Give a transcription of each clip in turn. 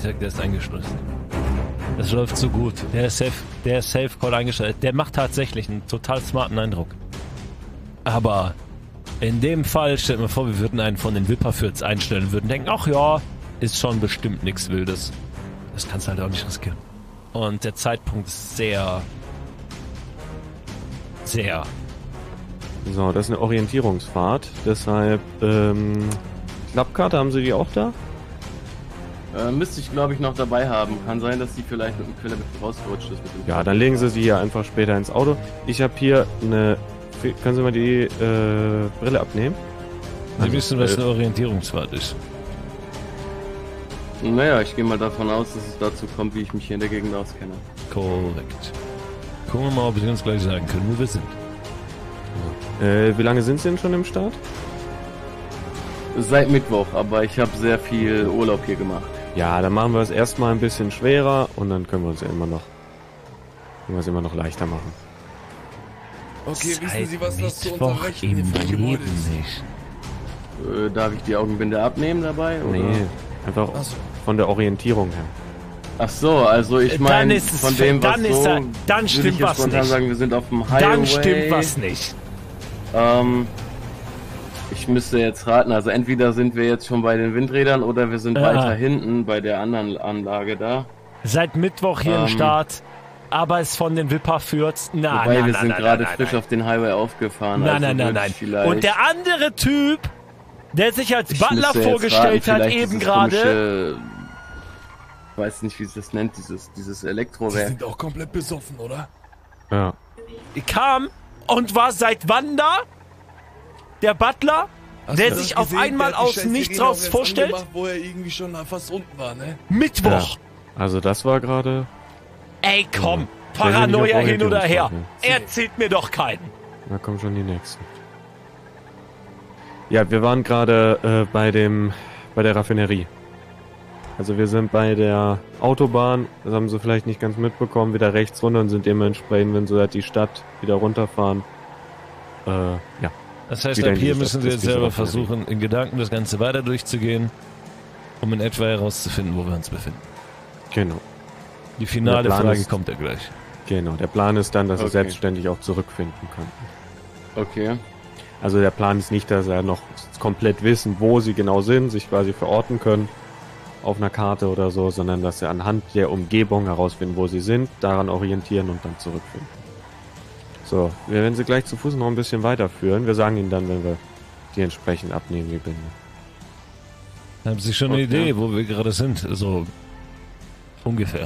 Ich sag, der ist eingeschlossen. Das läuft so gut. Der ist safe Call eingestellt. Der macht tatsächlich einen total smarten Eindruck. Aber in dem Fall, stellt mir vor, wir würden einen von den Wipperfürts einstellen und würden denken, ach ja, ist schon bestimmt nichts Wildes. Das kannst du halt auch nicht riskieren. Und der Zeitpunkt ist sehr... So, das ist eine Orientierungsfahrt. Deshalb, Klappkarte, haben Sie die auch da? Müsste ich, glaube ich, noch dabei haben. Kann sein, dass die vielleicht mit dem Quelle mit rausgerutscht ist. Mit dem Ja, dann legen Sie sie hier einfach später ins Auto. Ich habe hier eine... Können Sie mal die Brille abnehmen? Sie wissen, was eine Orientierungsfahrt ist. Naja, ich gehe mal davon aus, dass es dazu kommt, wie ich mich hier in der Gegend auskenne. Korrekt. Gucken wir mal, ob Sie uns gleich sagen können, wo wir sind. Wie lange sind Sie denn schon im Start? Seit Mittwoch, aber ich habe sehr viel Urlaub hier gemacht. Ja, dann machen wir es erstmal ein bisschen schwerer und dann können wir es immer noch leichter machen. Okay, wissen Sie, was das zu Mittwoch unserer Rechten im hier für ein Gebäude Leben ist? nicht. Darf ich die Augenbinde abnehmen dabei? Oder? Nee, einfach Ach so. von der Orientierung her. Ach so, also ich meine, von dem, was dann würde ich stimmt jetzt was spontan nicht. sagen, wir sind auf dem Highway. Dann stimmt was nicht. Ich müsste jetzt raten, also entweder sind wir jetzt schon bei den Windrädern oder wir sind weiter hinten bei der anderen Anlage da. Seit Mittwoch hier im Start, aber es von den Wipperfürts. Wobei wir sind gerade frisch auf den Highway aufgefahren. Nein. Und der andere Typ, der sich als Butler müsste jetzt vorgestellt raten, hat, vielleicht eben dieses gerade. komische, ich weiß nicht, wie es das nennt, dieses Sie Elektrowerk. sind auch komplett besoffen, oder? Ja. Kam und war seit wann da? Der Butler, Hast der du das sich auf gesehen? einmal Der hat die aus scheiß nichts Sirene raus auch jetzt vorstellt? angemacht, wo er irgendwie schon fast unten war, ne? Mittwoch. Also das war gerade... Ey, komm. Ja. Der will nicht Paranoia auf hin oder her. Orientierungsfahrt, Erzählt mir doch keinen. Da kommen schon die nächsten. Ja, wir waren gerade bei der Raffinerie. Also wir sind bei der Autobahn, das haben Sie vielleicht nicht ganz mitbekommen, wieder rechts runter und sind dementsprechend, wenn Sie halt die Stadt wieder runterfahren. Ja. Das heißt, Wieder ab in hier die müssen Stadt, wir das jetzt ist diese selber Raffinerie. versuchen, in Gedanken das Ganze weiter durchzugehen, um in etwa herauszufinden, wo wir uns befinden. Genau. Die finale Der Plan Frage ist- kommt ja gleich. Genau. Der Plan ist dann, dass Sie Okay. selbstständig auch zurückfinden können. Okay. Also der Plan ist nicht, dass Sie noch komplett wissen, wo Sie genau sind, sich quasi verorten können auf einer Karte oder so, sondern dass Sie anhand der Umgebung herausfinden, wo Sie sind, daran orientieren und dann zurückfinden. So, wir werden Sie gleich zu Fuß noch ein bisschen weiterführen. Wir sagen Ihnen dann, wenn wir die entsprechend abnehmen, die Binde. Haben Sie schon eine Okay. Idee, wo wir gerade sind? So ungefähr.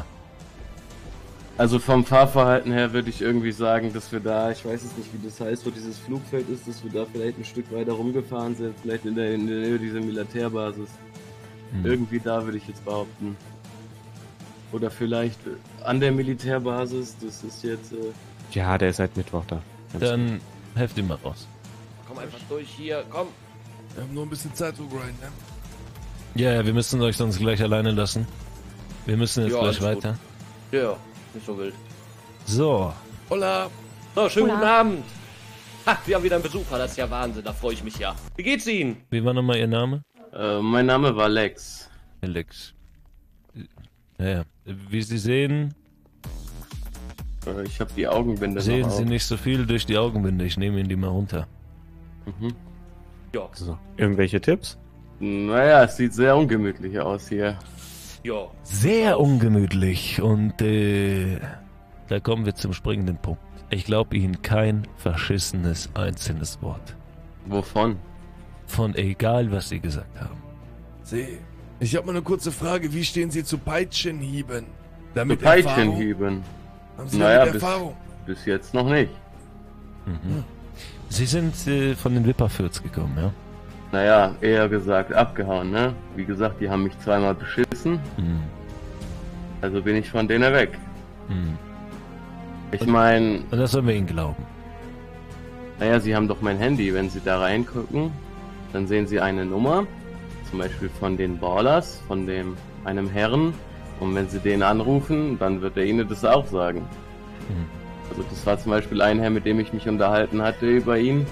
Also vom Fahrverhalten her würde ich irgendwie sagen, dass wir da, ich weiß jetzt nicht, wie das heißt, wo dieses Flugfeld ist, dass wir da vielleicht ein Stück weiter rumgefahren sind, vielleicht in der Nähe dieser Militärbasis. Irgendwie da würde ich jetzt behaupten. Oder vielleicht an der Militärbasis, das ist jetzt... Ja, der ist seit Mittwoch da. Dann helft ihm mal raus. Komm einfach durch hier, komm. Wir haben nur ein bisschen Zeit zu grinden, ne? Ja, wir müssen euch sonst gleich alleine lassen. Wir müssen jetzt Ja, gleich alles gut. weiter. Ja, nicht so wild. So, Hola! So, schönen Hola. guten Abend. Ha, wir haben wieder einen Besucher, das ist ja Wahnsinn, da freue ich mich ja. Wie geht's Ihnen? wie war nochmal Ihr Name? mein Name war Lex. Alex. Ja, wie Sie sehen, Ich habe die Augenbinde sehen noch Sie auf. nicht so viel durch die Augenbinde. Ich nehme Ihnen die mal runter. Ja, So. Irgendwelche Tipps? Naja, es sieht sehr ungemütlich aus hier. ja. Sehr ungemütlich und da kommen wir zum springenden Punkt. Ich glaube Ihnen kein verschissenes einzelnes Wort. Wovon? Von egal, was Sie gesagt haben. Sie, ich habe mal eine kurze Frage. Wie stehen Sie zu Peitschenhieben? Damit Zu Peitschenhieben? Haben Sie Naja, damit bis, Erfahrung? bis jetzt noch nicht. Sie sind von den Wipperfürts gekommen, ja? Naja, eher gesagt abgehauen, ne? Wie gesagt, die haben mich zweimal beschissen, Hm. also bin ich von denen weg. Hm. Ich meine, Und das sollen wir Ihnen glauben. naja, sie haben doch mein Handy. Wenn sie da reingucken, dann sehen sie eine Nummer, zum Beispiel von den Ballers, von einem Herrn. Und wenn sie den anrufen, dann wird er ihnen das auch sagen. Hm. Also das war zum Beispiel ein Herr, mit dem ich mich unterhalten hatte über ihn.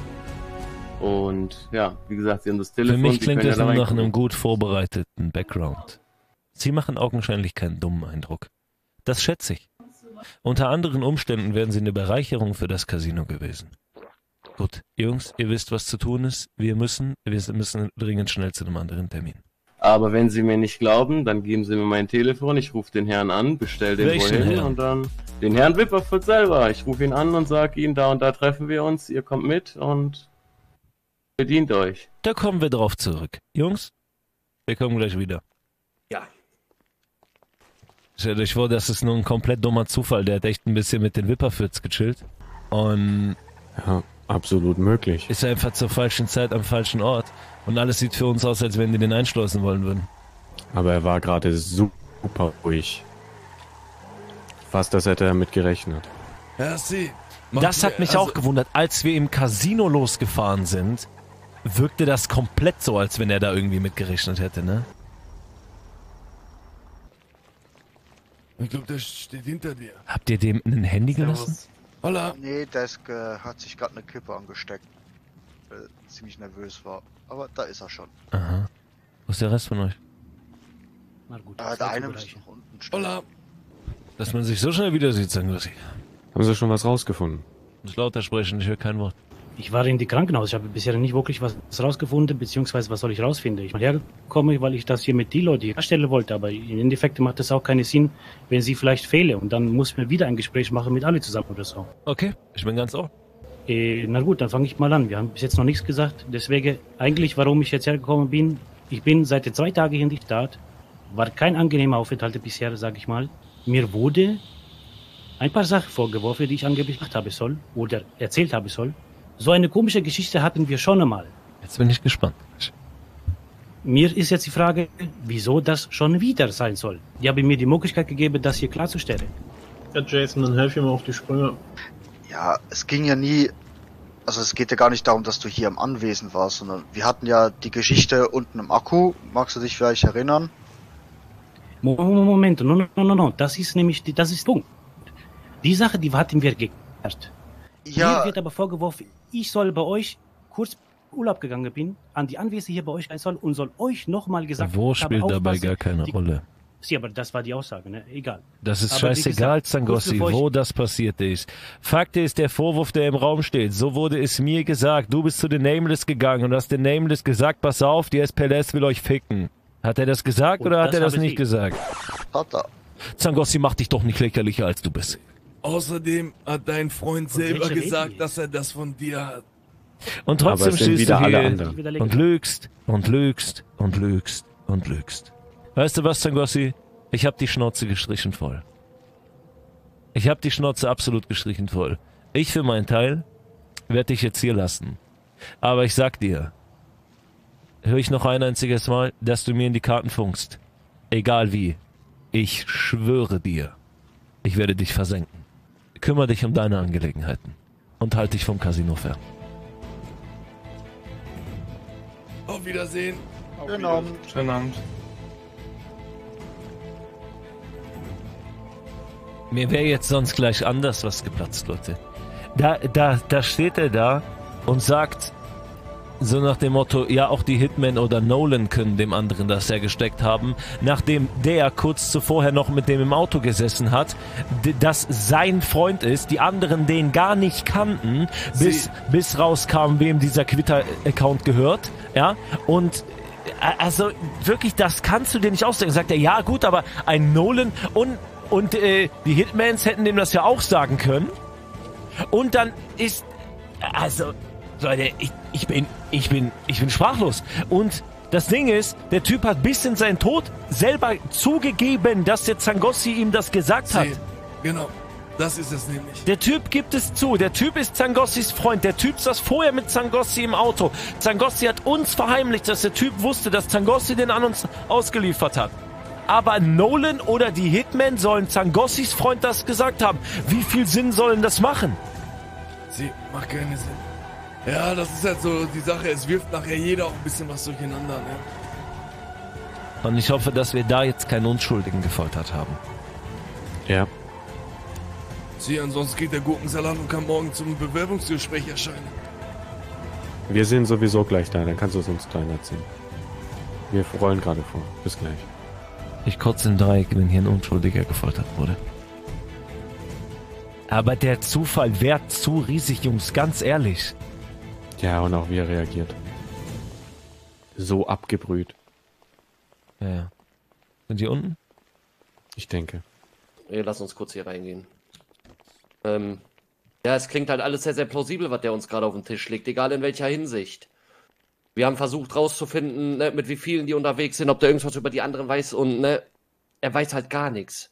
Und ja, wie gesagt, sie haben das Für Telefon. mich sie klingt können das ja da nach einem reingucken. gut vorbereiteten Background. Sie machen augenscheinlich keinen dummen Eindruck. Das schätze ich. Unter anderen Umständen wären Sie eine Bereicherung für das Casino gewesen. Gut, Jungs, ihr wisst, was zu tun ist. Wir müssen dringend schnell zu einem anderen Termin. Aber wenn Sie mir nicht glauben, dann geben Sie mir mein Telefon, ich rufe den Herrn an, bestell den Welchen wohin Herrn? und dann den Herrn Wipperfurt selber. Ich rufe ihn an und sage Ihnen, da und da treffen wir uns, ihr kommt mit und bedient euch. Da kommen wir drauf zurück. Jungs, wir kommen gleich wieder. Ja. Stellt euch vor, das ist nur ein komplett dummer Zufall. Der hat echt ein bisschen mit den Wipperfürts gechillt und Ja, absolut möglich. ist einfach zur falschen Zeit am falschen Ort. Und alles sieht für uns aus, als wenn die den einschleusen wollen würden. Aber er war gerade super ruhig. Fast, das hätte er mit gerechnet. Merci. Das hat mich auch gewundert. Als wir im Casino losgefahren sind, wirkte das komplett so, als wenn er da irgendwie mitgerechnet hätte, ne? Ich glaube, der steht hinter dir. Habt ihr dem ein Handy gelassen? Holla. Nee, der hat sich gerade eine Kippe angesteckt. Weil er ziemlich nervös war. Aber da ist er schon. Aha. Wo ist der Rest von euch? Na gut, Der eine muss noch unten stehen. Holla. Dass man sich so schnell wieder sieht, sagen wir sie. Haben Sie schon was rausgefunden? Muss lauter sprechen, ich höre kein Wort. Ich war in die Krankenhaus. Ich habe bisher nicht wirklich was rausgefunden, beziehungsweise was soll ich rausfinden? Ich mal herkomme, weil ich das hier mit die Leute herstellen wollte, aber im Endeffekt macht das auch keinen Sinn, wenn sie vielleicht fehle und dann muss man wieder ein Gespräch machen mit alle zusammen oder so. Okay, ich bin ganz ohr. Na gut, dann fange ich mal an. Wir haben bis jetzt noch nichts gesagt. Deswegen, eigentlich, warum ich jetzt hergekommen bin, ich bin seit 2 Tagen hier in die Stadt, war kein angenehmer Aufenthalt bisher, sage ich mal. Mir wurde ein paar Sachen vorgeworfen, die ich angeblich gemacht haben soll oder erzählt haben soll. So eine komische Geschichte hatten wir schon einmal. Jetzt bin ich gespannt. Mir ist jetzt die Frage, wieso das schon wieder sein soll. Die haben mir die Möglichkeit gegeben, das hier klarzustellen. Ja, Jason, dann helf ihm mal auf die Sprünge. Ja, es ging ja nie. Also es geht ja gar nicht darum, dass du hier im Anwesen warst, sondern wir hatten ja die Geschichte unten im Akku. Magst du dich vielleicht erinnern? Moment, no. Das ist nämlich, das ist Punkt. Die Sache, die hatten wir geklärt. Ja, Mir wird aber vorgeworfen, ich soll bei euch kurz Urlaub gegangen bin, an die Anwesen hier bei euch sein soll und soll euch nochmal gesagt Wo haben, spielt dabei aufpassen, gar keine Rolle? Ja, aber das war die Aussage, ne? Egal. Das ist Aber wie scheißegal, gesagt, Zangossi, kurz bevor ich- wo das passiert ist. Fakt ist, der Vorwurf, der im Raum steht, so wurde es mir gesagt. Du bist zu den Nameless gegangen und hast den Nameless gesagt, pass auf, die SPLS will euch ficken. Hat er das gesagt Und oder hat das er das habe nicht ich. gesagt? hat er. Zangossi, mach dich doch nicht lächerlicher, als du bist. Außerdem hat dein Freund Von selber welcher reden gesagt, wir? dass er das von dir hat. Und Aber trotzdem es sind stehst wieder du alle hier anderen. und lügst und lügst und lügst und lügst. Weißt du was, Zangossi? Ich hab die Schnauze gestrichen voll. Ich hab die Schnauze absolut gestrichen voll. Ich für meinen Teil werde dich jetzt hier lassen. Aber ich sag dir, höre ich noch ein einziges Mal, dass du mir in die Karten funkst. Egal wie. Ich schwöre dir, ich werde dich versenken. Kümmere dich um deine Angelegenheiten. Und halt dich vom Casino fern. Auf Wiedersehen. Genau. Schönen Abend. Mir wäre jetzt sonst gleich anders was geplatzt, Leute. Da steht er da und sagt so nach dem Motto, ja, auch die Hitman oder Nolan können dem anderen das ja gesteckt haben, nachdem der kurz zuvorher noch mit dem im Auto gesessen hat, dass sein Freund ist, die anderen den gar nicht kannten, bis rauskam, wem dieser Twitter-Account gehört, ja, und also wirklich, das kannst du dir nicht ausdenken. Sagt er, ja gut, aber ein Nolan und die Hitmans hätten dem das ja auch sagen können. Und dann ist, also, Leute, ich bin sprachlos. Und das Ding ist, der Typ hat bis in seinen Tod selber zugegeben, dass der Zangossi ihm das gesagt hat. Genau, das ist es nämlich. Der Typ gibt es zu. Der Typ ist Zangossis Freund. Der Typ saß vorher mit Zangossi im Auto. Zangossi hat uns verheimlicht, dass der Typ wusste, dass Zangossi den an uns ausgeliefert hat. Aber Nolan oder die Hitmen sollen Zangossis Freund das gesagt haben. Wie viel Sinn sollen das machen? Sie macht keinen Sinn. Ja, das ist halt so die Sache. Es wirft nachher jeder auch ein bisschen was durcheinander, ne? Und ich hoffe, dass wir da jetzt keinen Unschuldigen gefoltert haben. Ja. Sie, ansonsten geht der Gurkensalat und kann morgen zum Bewerbungsgespräch erscheinen. Wir sind sowieso gleich da, dann kannst du es uns klein erzählen. Wir rollen gerade vor. Bis gleich. Ich kotze im Dreieck, wenn hier ein Unschuldiger gefoltert wurde. Aber der Zufall wäre zu riesig, Jungs, ganz ehrlich. Ja, und auch wie er reagiert. So abgebrüht. Ja. Sind die unten? Ich denke. Lass uns kurz hier reingehen. Ja, es klingt halt alles sehr, sehr plausibel, was der uns gerade auf den Tisch legt, egal in welcher Hinsicht. Wir haben versucht rauszufinden, ne, mit wie vielen die unterwegs sind, ob der irgendwas über die anderen weiß und ne, er weiß halt gar nichts.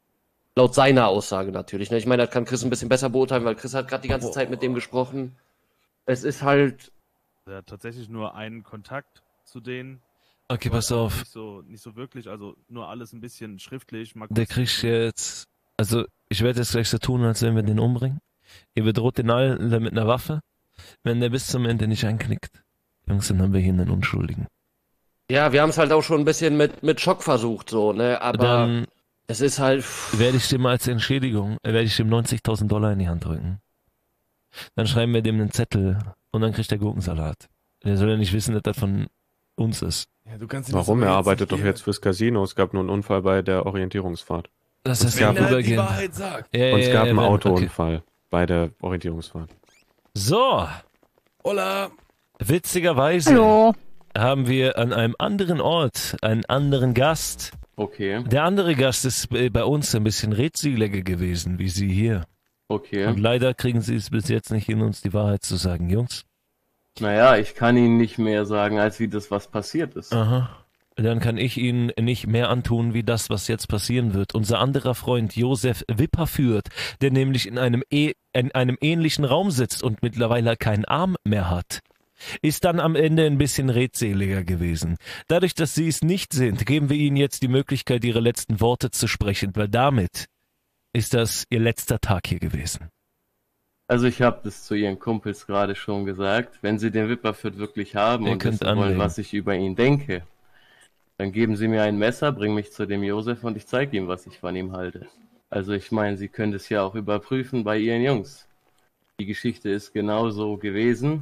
Laut seiner Aussage natürlich. Ne? Ich meine, das kann Chris ein bisschen besser beurteilen, weil Chris hat gerade die ganze Zeit mit dem gesprochen. Es ist halt... Er hat tatsächlich nur einen Kontakt zu denen. Okay, pass auf. Nicht so wirklich, also nur alles ein bisschen schriftlich. Der kriegt jetzt... Also, ich werde jetzt gleich so tun, als wenn wir den umbringen. Ihr bedroht den alle mit einer Waffe. Wenn der bis zum Ende nicht einknickt, Jungs, dann haben wir hier einen Unschuldigen. Ja, wir haben es halt auch schon ein bisschen mit Schock versucht, so, ne, aber dann es ist halt... werde ich dem als Entschädigung, werde ich dem $90.000 in die Hand drücken. Dann schreiben wir dem einen Zettel und dann kriegt der Gurkensalat. Der soll ja nicht wissen, dass das von uns ist. Ja, du kannst Warum? Er arbeitet doch jetzt fürs Casino. Es gab nur einen Unfall bei der Orientierungsfahrt. Das ist wenn ja er die übergehen. Wahrheit sagt. Ja, Und es gab einen okay. Autounfall bei der Orientierungsfahrt. So, Hola. witzigerweise haben wir an einem anderen Ort einen anderen Gast. Okay, Der andere Gast ist bei uns ein bisschen redseliger gewesen, wie Sie hier. okay. Und leider kriegen Sie es bis jetzt nicht hin, uns die Wahrheit zu sagen, Jungs. Naja, ich kann Ihnen nicht mehr sagen, als wie das, was passiert ist. Aha. Dann kann ich Ihnen nicht mehr antun, wie das, was jetzt passieren wird. Unser anderer Freund Josef Wipperfürth, der nämlich in einem ähnlichen Raum sitzt und mittlerweile keinen Arm mehr hat, ist dann am Ende ein bisschen redseliger gewesen. Dadurch, dass Sie es nicht sind, geben wir Ihnen jetzt die Möglichkeit, Ihre letzten Worte zu sprechen, weil damit ist das Ihr letzter Tag hier gewesen. Also ich habe das zu Ihren Kumpels gerade schon gesagt. Wenn Sie den Wipperfürth wirklich haben Ihr und könnt wissen wollen, anlegen. was ich über ihn denke, dann geben Sie mir ein Messer, bringen mich zu dem Josef und ich zeige ihm, was ich von ihm halte. Also ich meine, Sie können das ja auch überprüfen bei Ihren Jungs. Die Geschichte ist genauso gewesen.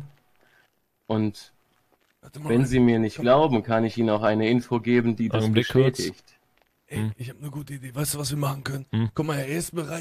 Und Warte mal, wenn Sie mir nicht glauben, kann ich Ihnen auch eine Info geben, die das Augenblick kurz. bestätigt. Ey, ich habe eine gute Idee. Weißt du, was wir machen können? Hm. Guck mal, er ist bereit,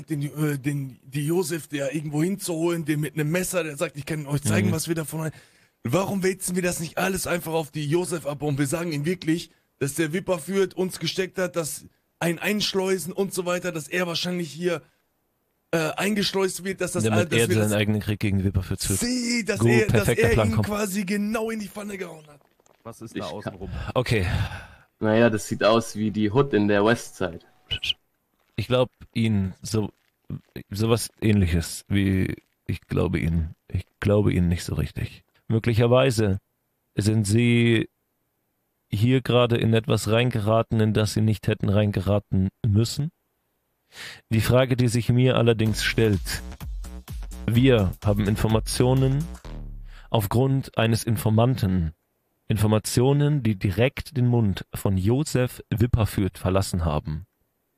die Josef, der irgendwo hinzuholen, den mit einem Messer, der sagt, ich kann euch zeigen, was wir davon haben. Warum wälzen wir das nicht alles einfach auf die Josef ab und wir sagen ihm wirklich, dass der Wipperfürth uns gesteckt hat, dass ein Einschleusen und so weiter, dass er wahrscheinlich hier eingeschleust wird, dass das Damit dass er wir seinen das eigenen Krieg gegen Wipperfürth führt. dass Gut, er perfekter Plan, ihn komm. quasi genau in die Pfanne gehauen hat. Was ist Ich da kann- außenrum? Okay, Naja, das sieht aus wie die Hood in der Westside. ich glaube Ihnen sowas Ähnliches wie ich glaube Ihnen nicht so richtig. Möglicherweise sind Sie hier gerade in etwas reingeraten, in das Sie nicht hätten reingeraten müssen. Die Frage, die sich mir allerdings stellt: Wir haben Informationen aufgrund eines Informanten, Informationen, die direkt den Mund von Josef Wipperfürth verlassen haben,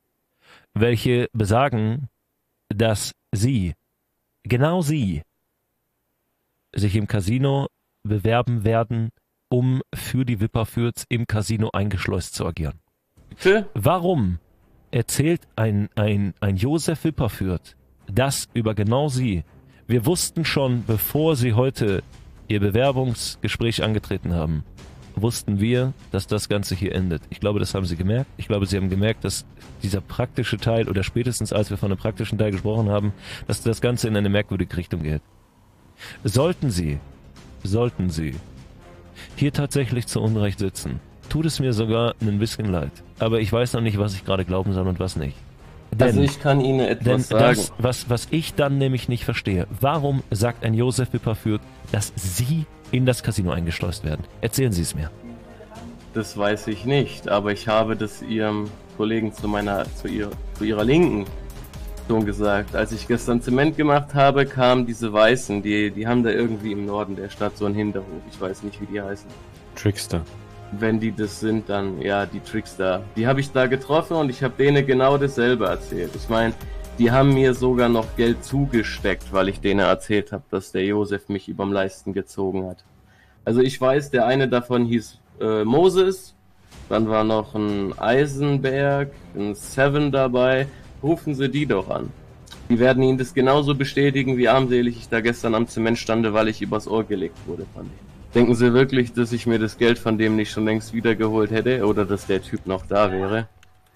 welche besagen, dass Sie, genau Sie, sich im Casino bewerben werden, um für die Wipperfürths im Casino eingeschleust zu agieren. Bitte? Warum erzählt ein Josef Wipperfürth das über genau Sie? Wir wussten schon, bevor Sie heute Ihr Bewerbungsgespräch angetreten haben, wussten wir, dass das Ganze hier endet. Ich glaube, das haben Sie gemerkt. Ich glaube, Sie haben gemerkt, dass dieser praktische Teil, oder spätestens als wir von einem praktischen Teil gesprochen haben, dass das Ganze in eine merkwürdige Richtung geht. Sollten Sie hier tatsächlich zu Unrecht sitzen, tut es mir sogar ein bisschen leid. Aber ich weiß noch nicht, was ich gerade glauben soll und was nicht. Also ich kann Ihnen Denn etwas sagen. das, was ich dann nämlich nicht verstehe, warum sagt ein Josef Wipperfürth, dass Sie in das Casino eingeschleust werden? Erzählen Sie es mir. Das weiß ich nicht, aber ich habe das Ihrem Kollegen zu ihrer Linken schon gesagt. Als ich gestern Zement gemacht habe, kamen diese Weißen, die haben da irgendwie im Norden der Stadt so einen Hinterhof. Ich weiß nicht, wie die heißen. Trickster. Wenn die das sind, dann ja, die Trickster. Die habe ich da getroffen und ich habe denen genau dasselbe erzählt. Ich meine, die haben mir sogar noch Geld zugesteckt, weil ich denen erzählt habe, dass der Josef mich überm Leisten gezogen hat. Also ich weiß, der eine davon hieß Moses dann war noch ein Eisenberg, ein Seven dabei. Rufen Sie die doch an. Die werden Ihnen das genauso bestätigen, wie armselig ich da gestern am Zement stande, weil ich übers Ohr gelegt wurde von dem. Denken Sie wirklich, dass ich mir das Geld von dem nicht schon längst wiedergeholt hätte oder dass der Typ noch da wäre?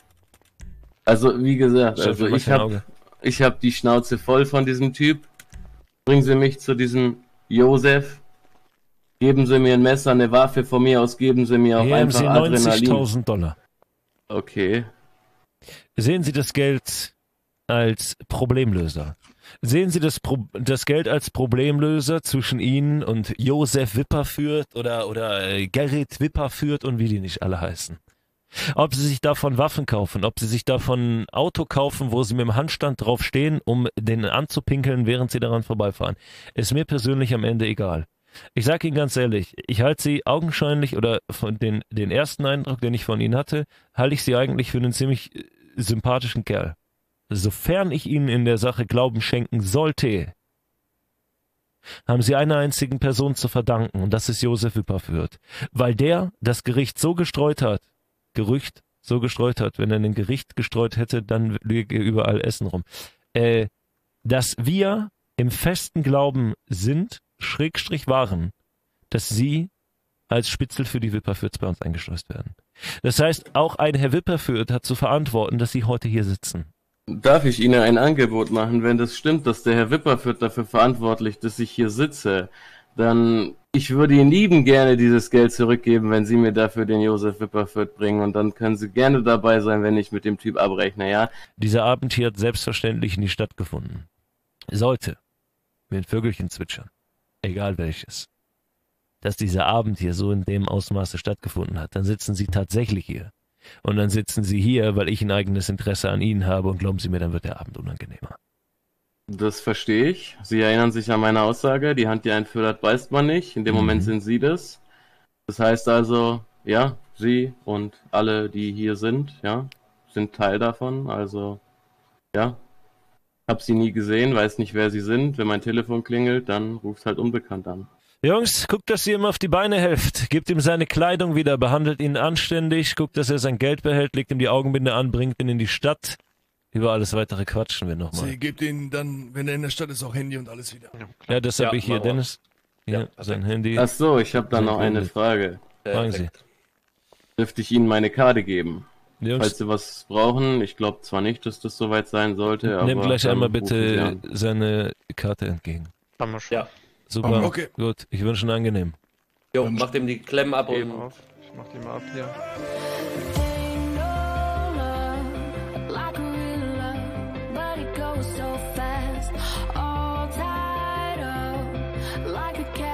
Also, wie gesagt, also ich hab die Schnauze voll von diesem Typ. Bringen Sie mich zu diesem Josef. Geben Sie mir ein Messer, eine Waffe von mir aus, geben Sie mir auch Hier einfach haben Sie Adrenalin. $90.000. Okay. Sehen Sie das Geld als Problemlöser. Sehen Sie das Geld als Problemlöser zwischen Ihnen und Josef Wipperfürth oder Gerrit Wipperfürth und wie die nicht alle heißen. Ob Sie sich davon Waffen kaufen, ob Sie sich davon ein Auto kaufen, wo Sie mit dem Handstand drauf stehen, um den anzupinkeln, während Sie daran vorbeifahren, ist mir persönlich am Ende egal. Ich sage Ihnen ganz ehrlich, ich halte Sie augenscheinlich oder von den ersten Eindruck, den ich von Ihnen hatte, halte ich Sie eigentlich für einen ziemlich sympathischen Kerl. Sofern ich Ihnen in der Sache Glauben schenken sollte, haben Sie einer einzigen Person zu verdanken und das ist Josef Wipperfürth. Weil der das Gericht so gestreut hat, Gerücht so gestreut hat, wenn er ein Gericht gestreut hätte, dann liege überall Essen rum. Dass wir im festen Glauben sind, Schrägstrich waren, dass Sie als Spitzel für die Wipperfürths bei uns eingeschleust werden. Das heißt, auch ein Herr Wipperfürth hat zu verantworten, dass Sie heute hier sitzen. Darf ich Ihnen ein Angebot machen, wenn das stimmt, dass der Herr Wipperfürth dafür verantwortlich ist, dass ich hier sitze, dann ich würde Ihnen lieben gerne dieses Geld zurückgeben, wenn Sie mir dafür den Josef Wipperfürth bringen und dann können Sie gerne dabei sein, wenn ich mit dem Typ abrechne, ja? Dieser Abend hier hat selbstverständlich nie stattgefunden. Sollte, mit Vögelchen zwitschern, egal welches, dass dieser Abend hier so in dem Ausmaße stattgefunden hat, dann sitzen Sie tatsächlich hier. Und dann sitzen Sie hier, weil ich ein eigenes Interesse an Ihnen habe und glauben Sie mir, dann wird der Abend unangenehmer. Das verstehe ich. Sie erinnern sich an meine Aussage, die Hand, die einen fördert, beißt man nicht. In dem Moment sind Sie das. Das heißt also, ja, Sie und alle, die hier sind, ja, sind Teil davon. Also, ja, hab Sie nie gesehen, weiß nicht, wer Sie sind. Wenn mein Telefon klingelt, dann ruft halt unbekannt an. Jungs, guckt, dass ihr ihm auf die Beine helft. Gebt ihm seine Kleidung wieder, behandelt ihn anständig, guckt, dass er sein Geld behält, legt ihm die Augenbinde an, bringt ihn in die Stadt. Über alles weitere quatschen wir nochmal. Sie gebt ihm dann, wenn er in der Stadt ist, auch Handy und alles wieder. Ja, das habe ich hier. Dennis, hier, sein Handy. Ach so, ich habe da noch eine Frage. Fragen Sie. Dürfte ich Ihnen meine Karte geben? Jungs, Falls Sie was brauchen, ich glaube zwar nicht, dass das soweit sein sollte, aber... nehmt gleich dann einmal rufen Sie bitte an. seine Karte entgegen. Haben wir schon. Ja. Super, Okay. gut. Ich wünsche einen angenehm. Jo, mach dem die Klemmen ab Eben und auf. Ich mach die mal ab hier. Like a real love, but it goes so fast. All tied up like a cat.